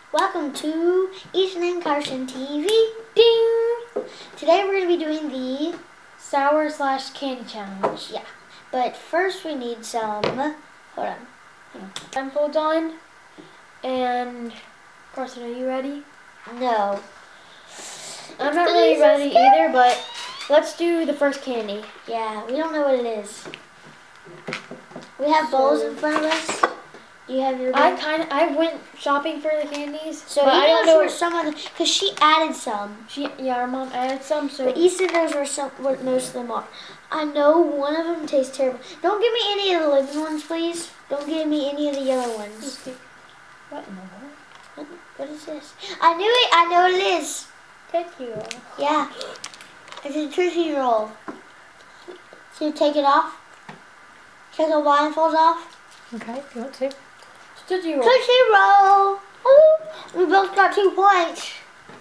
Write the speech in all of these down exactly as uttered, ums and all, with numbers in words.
Welcome to Ethan and Carson T V. Ding! Today we're going to be doing the sour slash candy challenge. Yeah, but first we need some. Hold on. Hang on. Blindfolds on. And Carson, are you ready? No. I'm not really ready either, but let's do the first candy. Yeah, we don't know what it is. We have bowls in front of us. You have your. I kind of I went shopping for the candies, so but he I don't knows know where some of the because she added some. She yeah, our mom added some, so. But Easton knows where some what most of them are. I know one of them tastes terrible. Don't give me any of the living ones, please. Don't give me any of the yellow ones. What in the world? What, what is this? I knew it. I know what it is. Tootsie Roll. Yeah, it's a Tootsie Roll. So you take it off. Take the blindfolds off. Okay, if you want to. Tootsie Roll. Tootsie Roll. Ooh, we both got two points.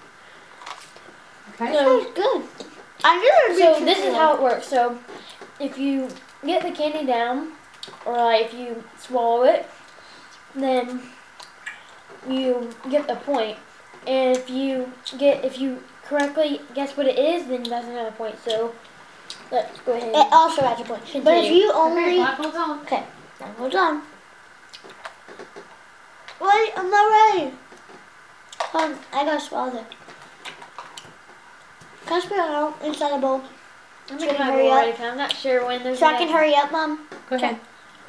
Okay. So it's good. I knew it would be So Tootsie this is Roll. how it works. So if you get the candy down, or like if you swallow it, then you get a point. And if you get if you correctly guess what it is, then that's another point. So let's go ahead. It also adds a point. Continue. But if you only Okay, blindfolds on. okay, blindfolds on. Wait, I'm not ready. Hold on, I gotta swallow it. Can I spit it out inside the bowl? I'm so making you my hurry bowl up? ready, 'cause I'm not sure when there's. So I can next- hurry up, Mom. Go ahead.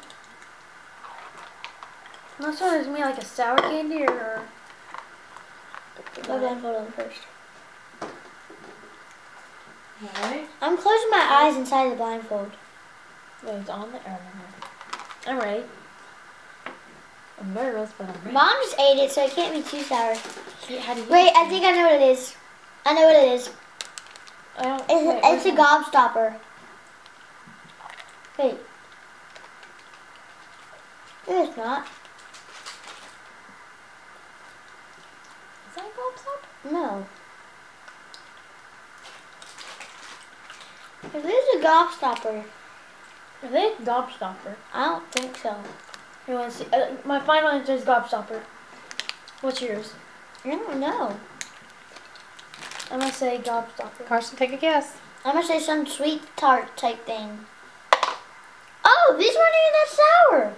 I'm not sure there's gonna be like a sour candy or. My blindfold on first. Alright. I'm closing my eyes inside the blindfold. Wait, it's on the. Oh, no. I'm ready. I'm nervous, but I'm ready. Mom just ate it, so it can't be too sour. How do you Wait, I think I know what it is. I know what it is. I don't. It's, wait, it's a wait. gobstopper. Wait. No, it's not. Is that a gobstopper? No. It is a gobstopper. Are they a gobstopper? I don't think so. You want to see? Uh, my final answer is gobstopper. What's yours? I don't know. I'm gonna say gobstopper. Carson, take a guess. I'm gonna say some sweet tart type thing. Oh, these weren't even that sour.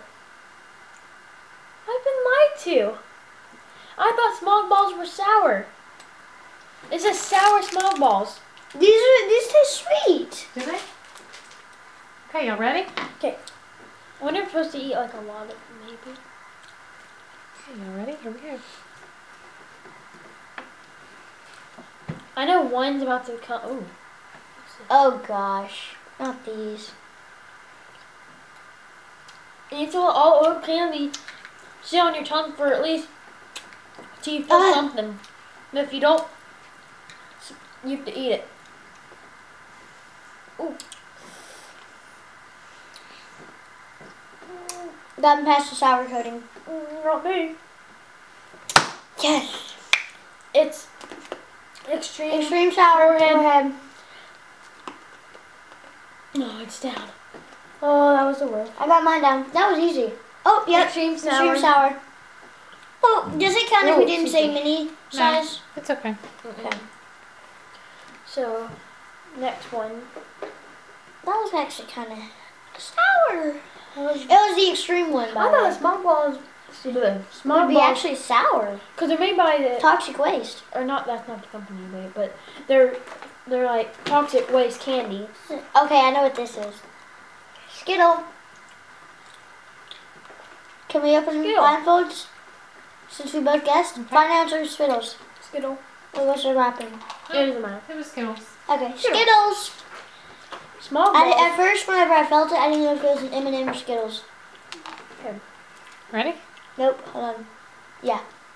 I've been lied to. I thought smog balls were sour. It says sour smog balls. These are these taste sweet. Do they? Okay, y'all ready? Okay. I wonder if I'm supposed to eat like a lot of them, maybe. Okay, y'all ready? Here we go. I know one's about to come. Ooh. Oh gosh, not these. You need to let all oil candy sit on your tongue for at least till you feel Ah. something. And if you don't, you have to eat it. Ooh. Gotten past the sour coating. Mm, Not me. Yes. It's extreme. Extreme sour. Forehead. Go ahead. No, it's down. Oh, that was the worst. I got mine down. That was easy. Oh, yep. Extreme sour. Extreme sour. Oh, does it count if we Oh, didn't excuse say me. mini No. size? It's okay. Okay. So, next one. That was actually kind of sour. That was, It was the extreme one, by I the thought way. the small balls. The Would small be balls. actually sour. Because they're made by the. Toxic waste. Or not, that's not the company you made, but they're they're like toxic waste candy. Okay, I know what this is. Skittle. Can we open Skittle. blindfolds? Since we both guessed. Okay. Find out your Skittles. Skittle. Or what's the wrapping? It doesn't matter. It was Skittles. Okay, Skittle. Skittles. Small I, balls. at first, whenever I felt it, I didn't know if it was an M and M or Skittles. Ready? Nope, hold on. Yeah.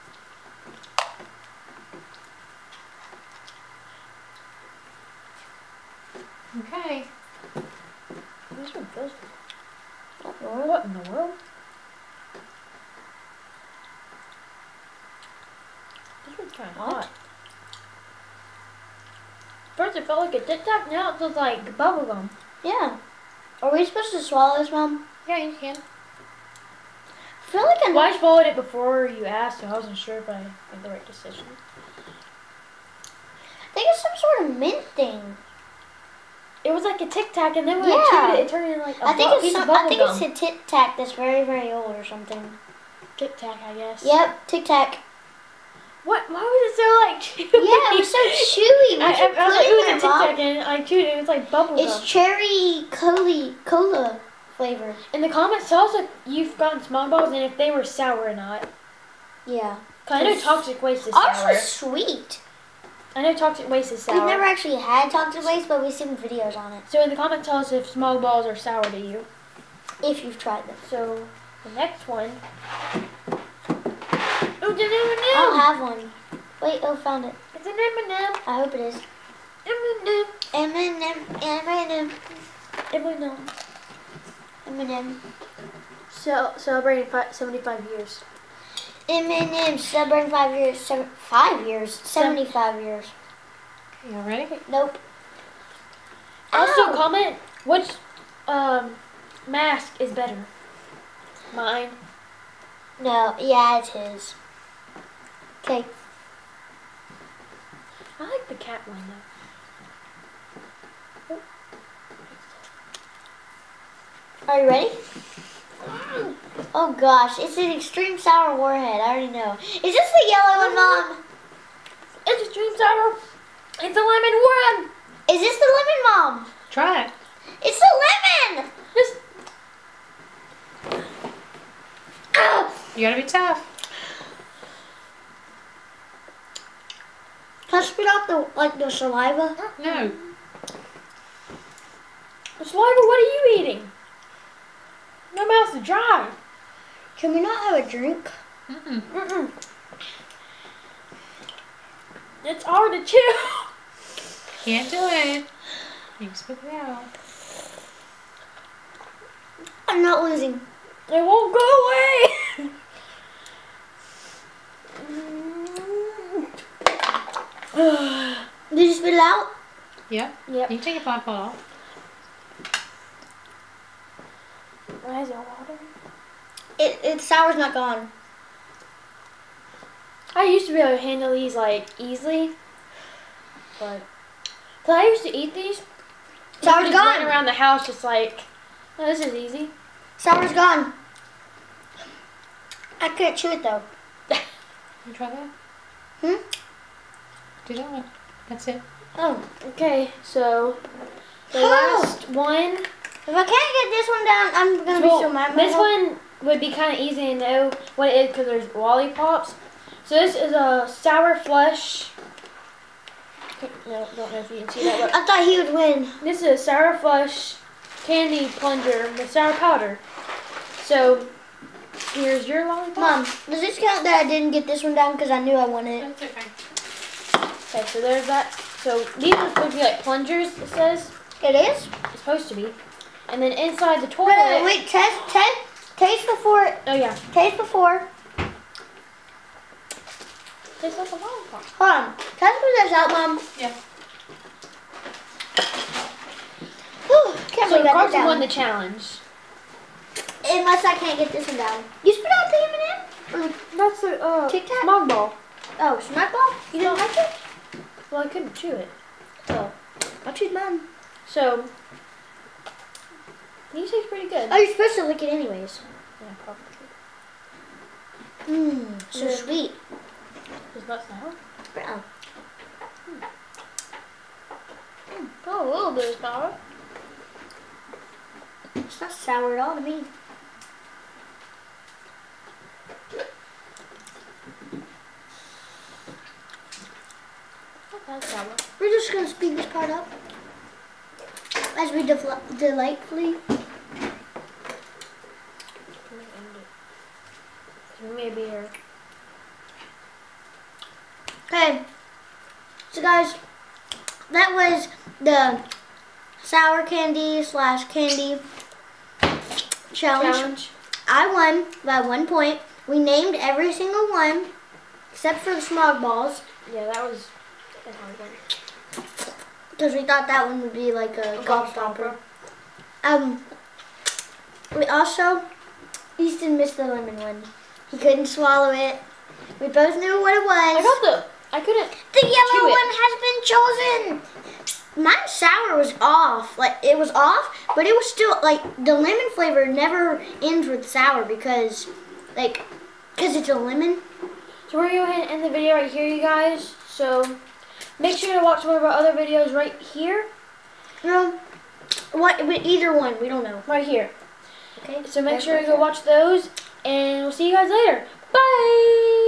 Okay. This one feels What? What in the world? This one's kind of What? hot. First it felt like a Tic Tac, now it feels like bubble gum. Yeah. Are we supposed to swallow this, Mom? Yeah, you can. I feel like I know. Well, I swallowed it before you asked, so I wasn't sure if I made the right decision. I think it's some sort of mint thing. It was like a Tic Tac, and then when Yeah. I chewed it, it turned into like a I think bu- it's piece some, of bubble I think gum. it's a Tic Tac that's very very old or something. Tic Tac, I guess. Yep, Tic Tac. What? Why was it so like chewy? Yeah, it was so chewy. I, What I, you I was put like, in ooh, there, it's a Tic Mom? Tac, and I chewed it, and it's like bubble It's gum. cherry cola cola flavor. In the comments, tell us if you've gotten smog balls and if they were sour or not. Yeah. Cause I know It's- toxic waste is Ours sour. was sweet. I know toxic waste is We've sour. never actually had toxic waste, but we've seen videos on it. So in the comments, tell us if smog balls are sour to you. If you've tried them. So the next one. Oh, it's an I M don't have one. Wait, oh, found it. It's an M and M. I hope it is. M M and M, M and M, and M. M and M, So celebrating fi- seventy-five years. M and M. Celebrating five years. Seven, five years. Seventy-five years. Okay, y'all ready? Nope. Also Ow! comment which um mask is better. Mine. No. Yeah, it's his. Okay. I like the cat one though. Are you ready? Oh gosh, it's an extreme sour warhead. I already know. Is this the yellow one, Mom? It's a stream sour. It's a lemon one. Is this the lemon, Mom? Try it. It's the lemon. Just Ow! You gotta be tough. Can I spit out the like the saliva? No. saliva. What are you eating? My mouth's dry. Can we not have a drink? Mm-mm. Mm-mm. It's hard to chew. Can't do it. You can spit it out. I'm not losing. It won't go away. Did you spit it out? Yep. Yep. You can take your blindfold off. Why is it water? It its sour's not gone. I used to be able to handle these like easily, but cause I used to eat these. Sour's I would just run gone. around the house just like, oh, this is easy. Sour's gone. I couldn't chew it though. You try that? Hmm? Do that one. That's it. Oh. Okay, so the How? last one. If I can't get this one down, I'm gonna be Well, so mad. at this myself. one would be kind of easy to know what it is because there's lollipops. So this is a sour flush. No, don't know if you can see that. But I thought he would win. this is a sour flush candy plunger with sour powder. So here's your lollipop. Mom, does this count that I didn't get this one down because I knew I wanted it? That's okay. Okay, so there's that. So these are supposed to be like plungers. It says It is? it's supposed to be. And then inside the Wait, toilet. wait, wait, test, test, taste before, Oh yeah, taste before. tastes like a lollipop. Hold on, test this out, Mom. Yeah. Whew, can't So believe I got Carson that won down. the challenge. Unless I can't get this one down. You spit out the M and M? That's a uh, Tic Tac? smog ball. Oh, snack ball? You didn't like it? Well, I couldn't chew it. Oh, I chewed mine. So these taste pretty good. Oh, you're supposed to lick it anyways. Yeah, probably. Mmm, so Yeah. sweet. Is that sour? Brown. Oh, a little bit of sour. It's not sour at all to me. Not that sour. We're just gonna speed this part up as we defl- delightfully. Let me end it. So maybe here. Okay, so guys, that was the sour candy slash candy challenge. Challenge. I won by one point. We named every single one except for the smog balls Yeah, that was a hard one. because we thought that one would be like a gobstopper. Um, we also Easton missed the lemon one. He couldn't swallow it. We both knew what it was. I got the. I couldn't. The chew yellow it. one has been chosen. Mine sour was off. Like it was off, but it was still like the lemon flavor never ends with sour because, like, because it's a lemon. So we're going to go ahead and end the video right here, you guys. So make sure to watch one of our other videos right here. No, what? Either one. We don't know. Right here. Okay. So make sure to go watch those, and we'll see you guys later. Bye!